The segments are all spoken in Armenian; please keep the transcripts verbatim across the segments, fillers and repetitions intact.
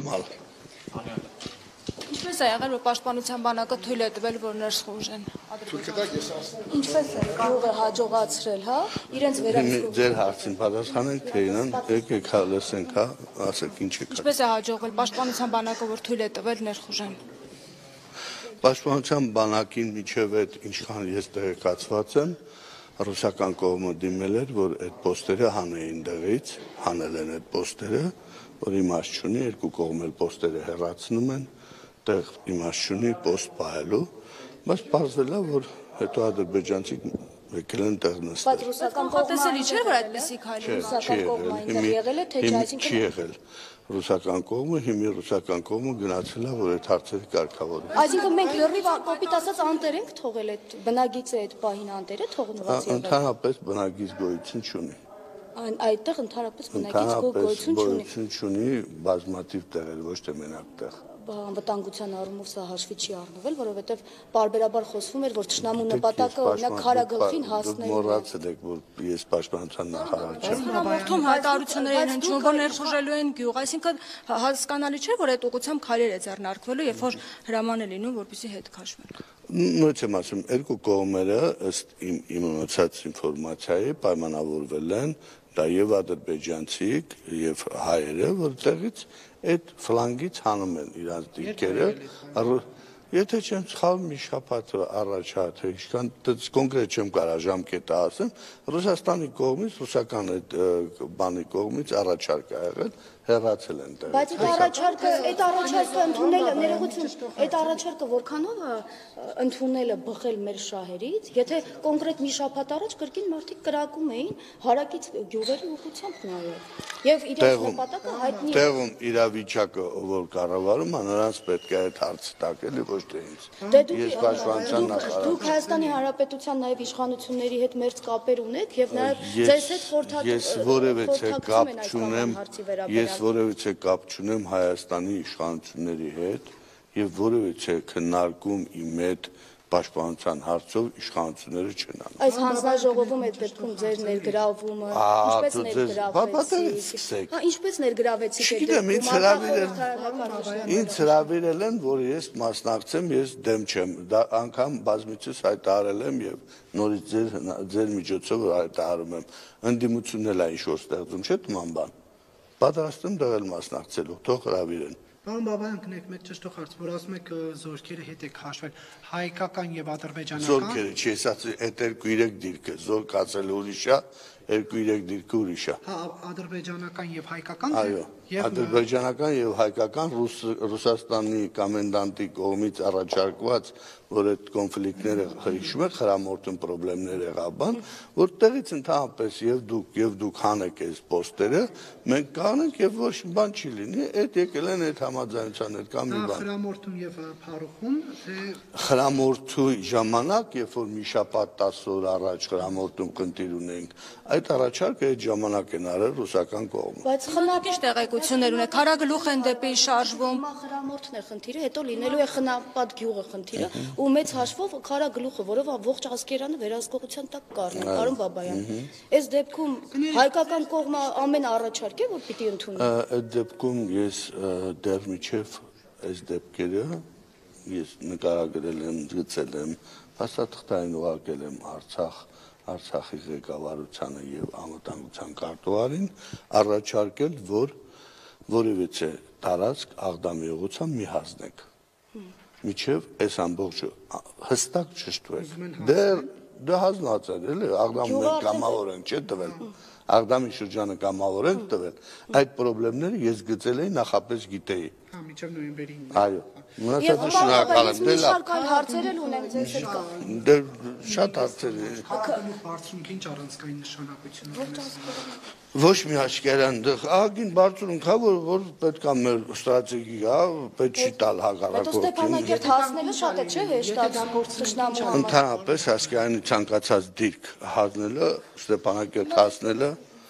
Նորմալ։ Ինչպես է եղել, որ պաշտպանության բանակը թույլ է տվել, որ ներխուժեն։ Թույլ կտակ ես ասեմ։ Ինչպես է գյուղը հաջողացրել, հա, իրենց վերահսկողություն։ Ձեր հարցին պատասխանենք, թե ինան, եկեք հա լսենք, հա, ասեք ինչ եք։ Ինչպես է հաջողվել պաշտպանության բանակը, որ թույլ է տվել ներխուժեն։ Պաշտպանության բանակին միջև այդ ինչքան ես տեղեկացված եմ, ռուսական կողմը դիմել էր, որ այդ պոստերը հանեին դեղից, հանել են այդ պոստերը, որ իմաստ չունի, երկու կողմ էլ պոստերը հեռացնում են, տեղ իմաստ չունի պոստ պահելու, բայց պարզվել է, որ հետո ադրբեջանցիք եկել են տեղ նստել։ Բայց ռուսական կողմը չէ, որ այդպեսի քայլ ռուսական կողմը այնտեղ եղել է, թե չէ, այսինքն չի եղել։ Ռուսական կողմը, հիմա ռուսական կողմը գնացել է, որ այդ հարցերը կարգավորվի։ Այսինքն մենք լրիվ կոպիտ ասած անտեր ենք թողել այդ բնագիծը այդ պահին անտերը թողնված եղել։ Ընդհանրապես բնագիծ գոյություն չունի։ Այդտեղ ընդհանրապես բնագիծ գոյություն չունի։ Գոյություն չունի բազմաթիվ տեղեր, ոչ թե մենակ տեղ։ Անվտանգության առումով սա հաշվի չի առնվել, որովհետև պարբերաբար խոսվում էր, որ թշնամու նպատակը օրինակ Քարագլխին հասնելն է։ Մոռացել եք, որ ես պաշտպանության նախարար չեմ։ Հաղորդում հայտարարություններ են հնչում, որ ներխուժելու են գյուղ, այսինքն հասկանալի չէ, որ այդ ուղղությամբ քայլեր է ձեռնարկվելու, երբ որ հրաման է լինում, որպեսզի հետ քաշվեն։ Նույնպես եմ ասում, երկու կողմերը ըստ իմ իմ ունեցած ինֆորմացիայի պայմանավորվել են, դա եւ ադրբեջանցիք եւ հայերը, որտեղից այդ ֆլանգից հանում են իրանց դիրքերը, եթե չեմ սխալվում, մի շաբաթ առաջ հա թե ինչքան կոնկրետ չեմ կարող ժամկետը ասեմ, Ռուսաստանի կողմից, ռուսական այդ բանի կողմից առաջարկ ա եղել, հեռացել են տեղից։ Բայց այդ առաջարկը, այդ առաջարկը ընդունելը, ներողություն, այդ առաջարկը որքանով է ընդունելը բխել մեր շահերից, եթե կոնկրետ մի շաբաթ առաջ կրկին մարդիկ կրակում էին հարակից գյուղերի ուղղությամբ նայել։ Եվ իրենց նպատակը հայտնի է։ Տեղում իրավիճակը որ կառավարում, նրանց պետք է այդ հարցը տակելի ոչ թե ինձ։ Ես պաշտպանության նախարար։ Դուք Հայաստանի Հանրապետության նաև իշխանությունների հետ մերձ կապեր ունեք եւ նաև ձեզ հետ խորհրդակցում Ես որևիցե կապ չունեմ, ես որևիցե կապ չունեմ Հայաստանի իշխանությունների հետ եւ որևիցե քննարկում իմ հետ պաշտպանության հարցով իշխանությունները չեն անում։ Այս հանձնաժողովում այդ դեպքում ձեր ներգրավումը ինչպես ներգրավվեցիք։ Հա, ինչպես ներգրավեցիք այդ դեպքում։ Ինձ հրավիրել են, որ ես մասնակցեմ, ես դեմ չեմ։ Դա անգամ բազմիցս հայտարարել եմ եւ նորից ձեր ձեր միջոցով հայտարարում եմ։ Ընդդիմությունն էլ է ինչ որ ստեղծում, չէ՞ նման բան։ Պատրաստ եմ դեղել մասնակցելու, թող հրավիրեն։ Պարոն Բաբայան, կնեք մեկ ճշտող հարց, որ ասում եք զորքերը հետ եք հաշվել, հայկական եւ ադրբեջանական։ Զորքերը, չի ասացի, այդ երկու երեք դիրքը, զոր կացել ուրիշ է, երկու երեք դիրքը ուրիշ է։ Հա, ադրբեջանական եւ հայկական։ Այո, ադրբեջանական եւ հայկական Ռուսաստանի կոմենդանտի կողմից առաջարկված, որ այդ կոնֆլիկտները հիշում եք, խրամորտում խնդիրներ եղավ բան, որտեղից ընդհանրապես եւ դուք եւ դուք հանեք այս պոստերը, մենք կանենք եւ ոչ բան չի լինի, այդ եկել են այդ համաձայնության հետ կամ մի բան։ Խրամորտում եւ Փարուխում, թե խրամորտու ժամանակ, երբ որ մի շաբաթ տասը օր առաջ խրամորտում խնդիր ունենք, այդ առաջարկը այդ ժամանակ են արել ռուսական կողմը։ Բայց խնամքիչ տեղեկություններ ունեք, Քարագլուխ են դեպի շարժվում։ Խրամորտն է խնդիրը, հետո լինելու է խնապատ գյուղը խնդիրը, ու մեծ հաշվով Քարագլուխը, որով ողջ ազգերանը վերահսկողության տակ կառնի, պարոն Բաբայան։ Այս դեպքում հայկական կողմը ամեն առաջարկ է, որ պիտի ընդունի։ Այդ դեպքում ես դեռ միջև այս դեպքերը ես նկարագրել եմ, գծել եմ, փաստաթղթային ուղարկել եմ Արցախ Արցախի ղեկավարությանը եւ անվտանգության քարտուղարին առաջարկել, որ որևիցե տարածք Աղդամի ուղղությամբ մի հանձնեք։ Միջև այս ամբողջը հստակ ճշտվեք։ Դեռ դա հանձնած է, էլի Աղդամը կամավոր են չէ տվել։ Աղդամի շրջանը կամավոր են տվել։ Այդ խնդիրները ես գծել էի նախապես գիտեի։ հա, մինչև նոյեմբերի ինը։ Այո։ Մնացածը շնորհակալ եմ։ Դե լավ։ Հարցեր էլ ունեմ ձեզ հետ կա։ Դե շատ հարցեր է։ Հակալու բարձրունք ինչ առանցքային նշանակություն ունի։ Ոչ մի աչքերան դեղ, ահագին բարձրունք հա, որ որ պետք է մեր ստրատեգիկ հա, պետք չի տալ հակառակորդին։ Ստեփանակերտ հասնելը շատ է, չէ՞, հեշտացնորդ թշնամու։ Ընդհանրապես հասկայանի ցանկացած դիրք հանելը, Ստեփանակերտ հասնելը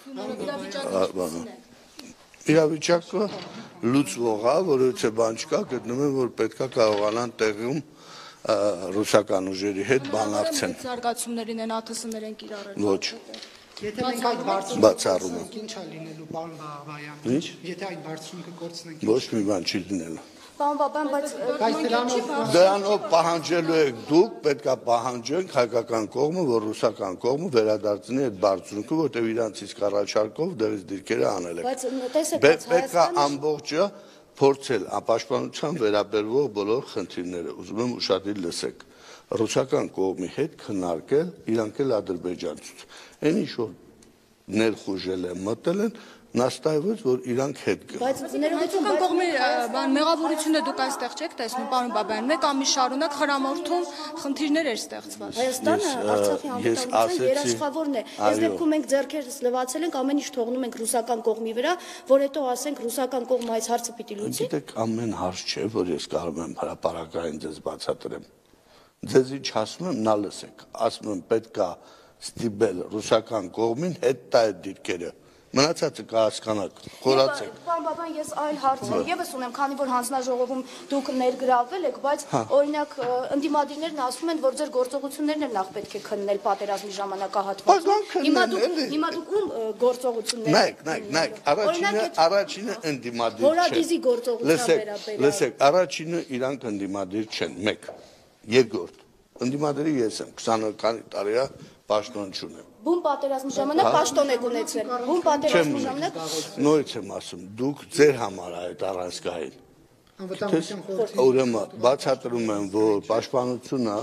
իրավիճակը լուծվող է, որովհետեւ բան չկա, գտնում եմ, որ պետքա կարողանան տեղում ռուսական ուժերի հետ բանակցեն։ Զարգացումներին են ԱԹՍ-ներ են կիրառել։ Ոչ։ Եթե մենք այդ բարձունքը Բացառում եմ։ կորցնենք, ինչ է լինելու, պարոն Բաղբարյան։ Ինչ։ Եթե այդ բարձունքը կորցնենք, Ոչ մի բան չի լինելու։ Պարոն Բաբան, բայց բայց դրանով Դրանով պահանջելու եք դուք, պետք է պահանջենք հայկական կողմը, որ ռուսական կողմը վերադարձնի այդ բարձունքը, որտեղ իրանցից կառաջարկով դերից դիրքերը անել եք։ բայց տեսեք, Պետք է Հայաստանը ամբողջը փորձել ապաշտպանության վերաբերվող բոլոր խնդիրները։ Ուզում եմ ուշադիր լսեք։ Ռուսական կողմի հետ քննարկել, իրանք էլ ադրբեջանցուց։ Այն ինչ որ ներխուժել են, մտել են, նաստայվեց, որ իրանք հետ գան։ բայց ներողություն, Հայկական կողմի բան մեղավորությունը դուք այստեղ չեք տեսնում, պարոն Բաբայան, մեկ ամիս շարունակ խրամորդում խնդիրներ էր ստեղծված։ Հայաստանը Ես, Արցախի ես անվտանգության ասեցի- երաշխավորն է։ Այս Այո։ դեպքում մենք ձեռքերս լվացել ենք, ամեն ինչ թողնում ենք ռուսական կողմի վրա, որ հետո ասենք ռուսական կողմը այս հարցը պիտի լուծի։ Գիտեք, ամեն հարց չէ, որ ես կարող եմ հրապարակային ձեզ բացատրեմ։ Ձեզի չասում եմ, նա լսեք, ասում եմ պետք է ստիպել ռուսական կողմին հետ տա այդ դիրքերը։ Մնացածը կհասկանաք, խորացեք։ Պարոն Բաբան, ես այլ հարցեր եւս ունեմ, քանի որ հանձնաժողովում դուք ներգրավվել եք, բայց օրինակ ընդդիմադիրներն ասում են, որ ձեր գործողություններն էլ նախ պետք է քննել պատերազմի ժամանակահատվածում։ Հիմա դուք հիմա դուք ում գործողություններ Նայեք, նայեք, նայեք, առաջինը առաջինը ընդդիմադիր չէ։ Հորադիզի գործողության Լսեք, վերաբերյալ։ լսեք, առաջինը իրանք ընդդիմադիր չեն, մեկ։ Երկրորդ, ընդդիմադիրը ես եմ, քսան քանի տարի է պաշտոնություն եմ։ Բուն պատերազմի ժամանակ պաշտոն եք ունեցել։ Բուն պատերազմի ժամանակ Նույնց եմ ասում, դուք ձեր համար այդ առանցքային։ անվտանգության խորհրդի Ուրեմն բացատրում եմ, որ պաշտպանությունը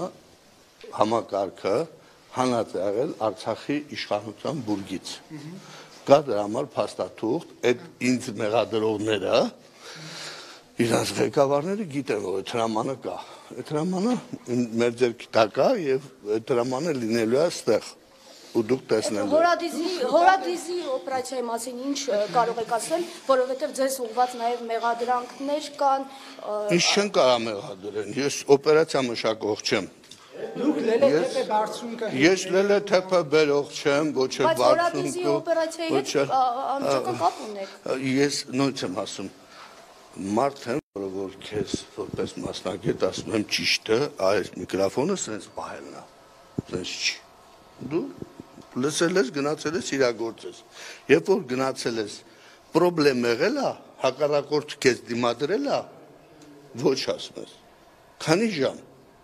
համակարգը հանած է եղել Արցախի իշխանության բուրգից։ Կա դրա համար փաստաթուղթ, այդ ինձ մեղադրողները իրանց ղեկավարները գիտեն, որ այդ հրամանը կա։ Այդ հրամանը մեր ձեռքի տակ է եւ այդ հրամանը լինելու է այստեղ։ Ու դուք տեսնելու եք։ Հորադիզի հորադիզի օպերացիայի մասին ինչ կարող եք ասել, որովհետև ձեզ ուղղված նաև մեղադրանքներ կան։ Ինչ չեն կարող մեղադրեն։ Ես օպերացիա մշակող չեմ։ Դուք լելեթեպե բարձունքը Ես լելեթեպը բերող չեմ, ոչ էլ Բայց հորադիզի բարձունքը, օպերացիայի ոչ հետ էլ անմիջական կապ ունեք։ Ես նույնց եմ ասում։ Մարդ եմ, որը որ քեզ որպես մասնագետ ասում եմ ճիշտը, այս միկրոֆոնը սենց պահելն է։ Սենց չի։ Դու լսել ես, գնացել ես իրագործես։ Երբ որ գնացել ես, պրոբլեմ եղել է, հակառակորդը քեզ դիմադրել է, ոչ ասում ես։ Քանի ժամ։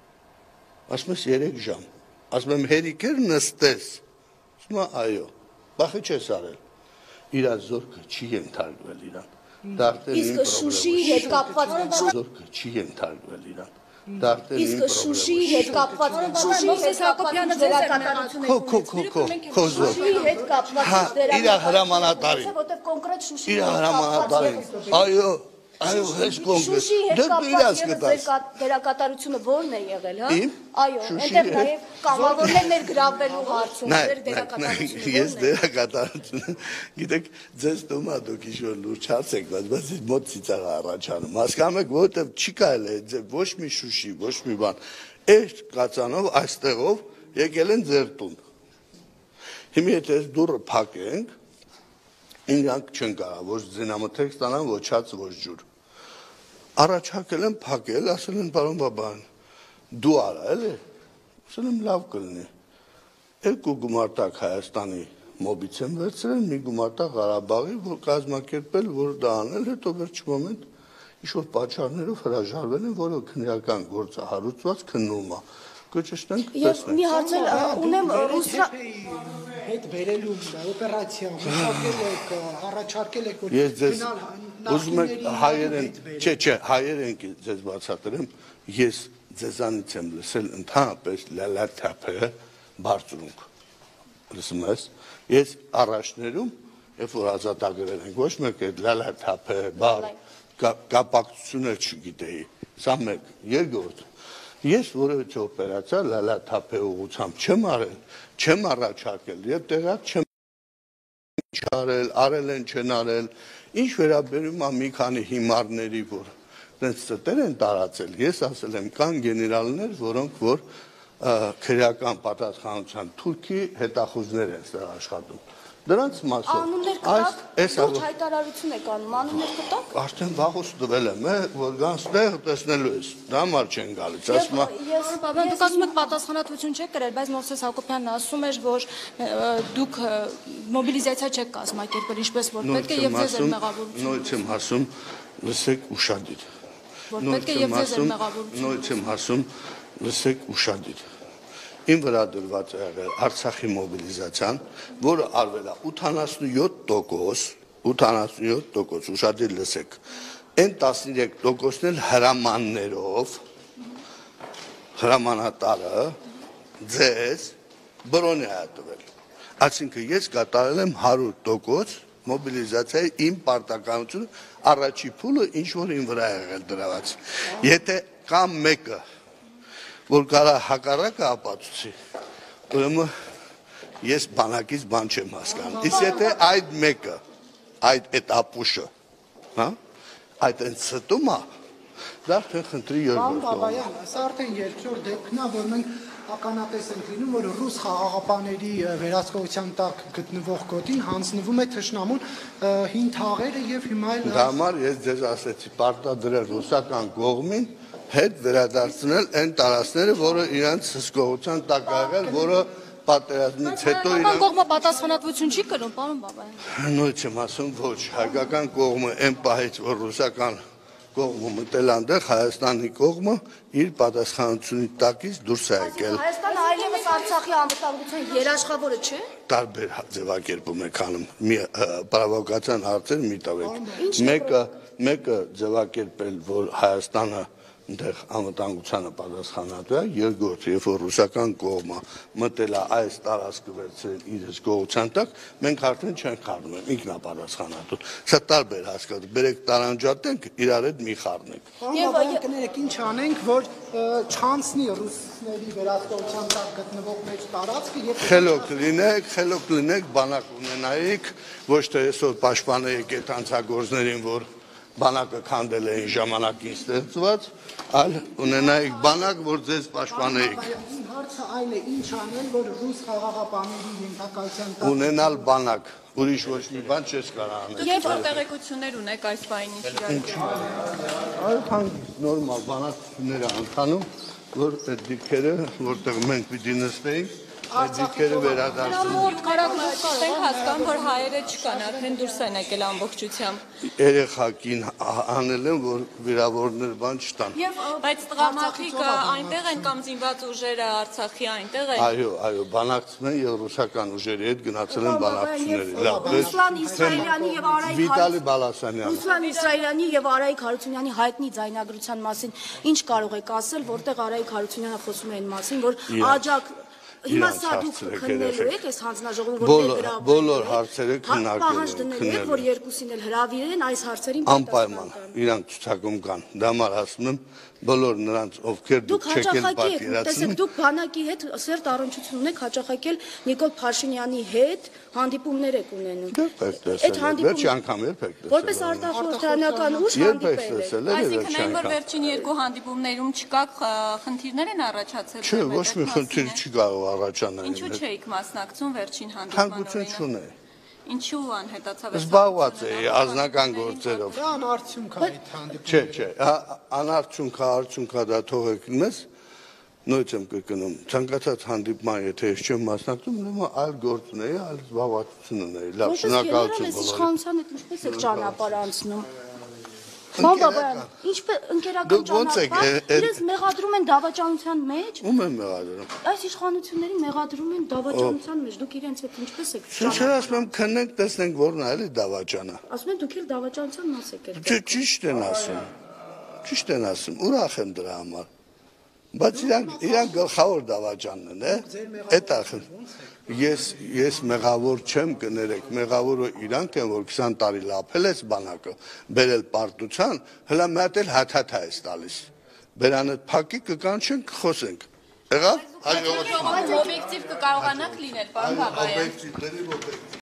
Ասում ես երեք ժամ։ Ասում եմ հերիքեր նստես։ Ասում եմ այո։ Բախի չես արել։ Իր զորքը չի ենթարկվել իրան։ Իսկ Շուշիի հետ կապված Զորքը չի ենթարկվել իրան։ Իսկ Շուշիի հետ կապված Շուշիի հետ Հակոբյանը ձեզ էր մեղադրություն Քո քո քո քո քո զոր։ Շուշիի հետ կապված Հա, իր հրամանատարին։ որտեղ կոնկրետ Շուշիի Իր հրամանատարին։ Այո, այո, հենց կոնկրետ։ Շուշիի հետ Դե դու իրաց կապված ևս կտաս։ ձեր դերակատարությունը ո՞րն է եղել, հա։ Իմ? Այո, Շուշիի այնտեղ հետ- նաև կամավորներ ներգրավվելու հարցում ձեր Նայ, նայ, դերակատարությունը ես ո՞րն է։ դերակատարությունը, գիտեք, ձեզ թվում է դուք ինչ-որ լուրջ հարց եք, բայց բայց մոտ ծիծաղ է առաջանում։ Հասկանում եք, որովհետև չի կարելի է ձեր ոչ մի Շուշի, ոչ մի բան։ Այս կացանով, այստեղով եկել են ձեր տուն։ Հիմա եթե այս դուռը փակենք, ինքանք չեն կարող ոչ զինամթերք ստանան, ոչ հաց, ոչ ջուր։ Առաջարկել են փակել, ասել են պարոն Բաբայան, դու արա, էլի։ Ասել եմ լավ կլինի։ Երկու գումարտակ Հայաստանի մոբից եմ վերցրել, մի գումարտակ Ղարաբաղի, որ կազմակերպել, որ դա անել, հետո վերջի մոմենտ ինչ-որ պատճառներով հրաժարվել են, որը քննիական գործը հարուցված քննում է։ Կճշտենք, Եվ տեսնենք։ մի հարց էլ ունեմ ռուսրա հետ բերելու օպերացիա մշակել եք, առաջարկել եք, որ Ես ձեզ ուզում եք հայերեն, չէ, չէ, հայերեն ձեզ բացատրեմ, ես ձեզանից եմ լսել ընդհանրապես լալաթափը բարձրունք։ Լսում ես, ես առաջներում, երբ որ ազատագրել ենք, ոչ մեկ այդ լալաթափը, բար, կապակցությունը չգիտեի, սա մեկ, երկրորդ, ես որևէ օպերացիա լալաթափը ուղղությամբ չեմ արել, չեմ առաջարկել, եւ տեղակ չեմ չարել, արել են, չեն արել, ինչ վերաբերում է մի քանի հիմարների, որ դենց ստեր են տարածել, ես ասել եմ, կան գեներալներ, որոնք որ քրեական պատասխանության թուրքի հետախուզներ են ստեղ աշխատում։ Դրանց մասով։ Անուններ Այս կտակ, էս լուրջ հայտարարություն եք անում, անուններ կտակ։ Արդեն վաղուց տվել եմ, է, որ գանցներ տեսնելու ես։ Դա համար չեն գալիս, ասում է։ Ես Պարոն, դուք ասում եք պատասխանատվություն չեք կրել, բայց Մովսես Հակոբյանն ասում էր, որ ը, դուք ը, մոբիլիզացիա չեք կազմակերպել, ինչպես որ պետք է եւ ձեզ էր մեղավորություն։ Նույնց եմ ասում, լսեք ուշադիր։ Որ պետք է եւ ձեզ էր մեղավորություն։ Նույնց եմ ասում, լսեք ուշադիր։ Իմ վրա դրված է եղել Արցախի մոբիլիզացիան, որը արվել է ութանասունյոթ տոկոս, ութանասունյոթ տոկոս, ուշադիր լսեք։ Այն տասներեք տոկոսն էլ հրամաններով, հրամանատարը ձեզ բրոնի է տվել։ Այսինքն ես կատարել եմ հարյուր տոկոս մոբիլիզացիայի իմ պարտականությունը, առաջի փուլը ինչ որ իմ վրա է եղել դրված։ Եթե կամ մեկը որ կարա հակառակը ապացուցի, ուրեմն ես բանակից բան չեմ հասկանում։ Իսկ եթե այդ մեկը, այդ այդ ապուշը, հա, այդ այն ստում է, դա արդեն խնդրի Պարոն երկրորդ։ Բաբայան, սա արդեն երկրորդ դեպքն է, որ մենք ականատես ենք լինում, որ ռուս խաղաղապաների վերահսկողության տակ գտնվող գոտին հանձնվում է թշնամուն հին թաղերը եւ հիմա էլ Դա համար ես ձեզ ասեցի, պարտադրել ռուսական կողմին հետ վերադարձնել այն տարածքները, որը իրանց հսկողության տակ ա եղել, որը պատերազմից հետո Հայկական կողմը պատասխանատվություն չի կրում, պարոն Բաբայան։ նույնց եմ ասում, ոչ, հայկական կողմը այն պահից, որ ռուսական կողմը մտել այնտեղ, Հայաստանի կողմը իր պատասխանատվությունի տակից դուրս է եկել։ Հայաստանը այլևս Արցախի անվտանգության երաշխավորը չէ։ Տարբեր ձևակերպում եք անում, մի պրովոկացիան հարցեր մի տվեք։ Մեկը, մեկը ձևակերպել, որ Հայաստանը այնտեղ անվտանգությանը պատասխանատու է, երկրորդ, երբ որ ռուսական կողմը մտել է այս տարածքը վերցրել իր հսկողության տակ, մենք արդեն չենք խառնում, ինքն է պատասխանատու։ Սա տարբեր հասկացում, բերեք տարանջատենք, իրար հետ մի խառնենք։ Բաբայան կներեք ինչ անենք, որ չանցնի ռուսների վերահսկողության տակ գտնվող մեջ տարածքը եւ Խելոք լինեք, խելոք լինեք, բանակ ունենայիք, ոչ թե այսօր պաշտպանեիք այդ հանցագործներին, որ բանակը քանդել էին ժամանակին ստեղծված, այլ ունենայիք բանակ, որ ձեզ պաշտպանեիք։ Հարցը այն է, ինչ անել, որ ռուս խաղաղապաների ենթակայության տակ Ունենալ բանակ, ուրիշ ոչ մի բան չես կարող անել։ Եվ որ տեղեկություններ ունեք այս բանի իրական։ Այլ քան նորմալ բանակները անցանում, որ այդ դիրքերը, որտեղ մենք պիտի նստեինք, այդ դիրքերը վերադարձնեն։ Մոտ կարագուշտ ենք հասկանում, որ հայերը չկան, արդեն դուրս են եկել ամբողջությամբ։ Երեխակին անել են, որ վիրավորներ բան չտան։ Բայց տղամարդիկը այնտեղ են կամ զինված ուժերը Արցախի այնտեղ են։ Այո, այո, բանակցում են եւ ռուսական ուժերի հետ գնացել են բանակցությունների։ Լավ, Ռուսլան Իսրայելյանի եւ Արայիկ Վիտալի Բալասանյանը։ Ռուսլան Իսրայելյանի եւ Արայիկ Հարությունյանի հայտնի ձայնագրության մասին ինչ կարող եք ասել, որտեղ Արայիկ Հարությունյանը խոսում է այն մասին, որ աջակ Հիմա սա դուք քննելու եք այս հանձնաժողովում, որ ներգրավում եք։ Բոլոր հարցերը քննարկելու Պահանջ դնելու եք, որ երկուսին էլ հրավիրեն այս հարցերին անպայման իրանք ցուցակում կան։ Դա համար ասում եմ, բոլոր նրանց, ովքեր դուք չեք էլ պատկերացնում։ Տեսեք, դուք բանակի հետ սերտ առնչություն ունեք հաճախակել Նիկոլ Փաշինյանի հետ հանդիպումներ եք ունենում։ Այդ հանդիպումը անգամ երբ եք տեսել։ Որպես արտախորհրդանական ուժ հանդիպել եք։ Այսինքն այն, որ վերջին երկու հանդիպումներում չկա խնդիրներ են առաջացել։ Չէ, ոչ մի խնդիր չի կարող առաջանալ։ Ինչու չէիք մասնակցում վերջին հանդիպման Թանկություն չունեի։ Ինչու անհետացավ այս Զբաղված էի ազնական գործերով։ դա անարդյունք է այդ հանդիպումը։ Չէ, չէ, անարդյունք, արդյունք դա թողեք մեզ։ Նույնց եմ կրկնում, ցանկացած հանդիպման, եթե ես չեմ մասնակցում, ուրեմն այլ գործ ունեի, այլ զբաղվածություն ունեի։ Լավ, շնորհակալություն բոլորին։ Իշխանության հետ ինչպես եք ճանապարհ անցնում։ Պարոն Բաբայան, ինչպես ընկերական ճանապարհ, իրենց մեղադրում են դավաճանության մեջ։ Ում են մեղադրում։ Այս իշխանություններին մեղադրում են դավաճանության մեջ։ Դուք իրենց հետ ինչպես եք Ինչ ասում եմ, քննենք, տեսնենք որն է էլի դավաճանը։ Ասում են դուք էլ դավաճանության մաս եք եկել։ Չէ, ճիշտ են ասում։ Ճիշտ են ասում, ուրախ եմ դրա համար։ Բայց իրանք իրանք գլխավոր դավաճանն են, է։ Այդ ախր ես ես մեղավոր չեմ կներեք, մեղավորը իրանք են, որ քսան տարի լափել էս բանակը, բերել պարտության, հլա մի հատ էլ հաթաթա է տալիս։ Բերանը փակի կկանչենք, խոսենք։ Եղավ։ Օբյեկտիվ կկարողանաք լինել, պարոն Բաբայան։ Օբյեկտիվների ո՞բյեկտիվ։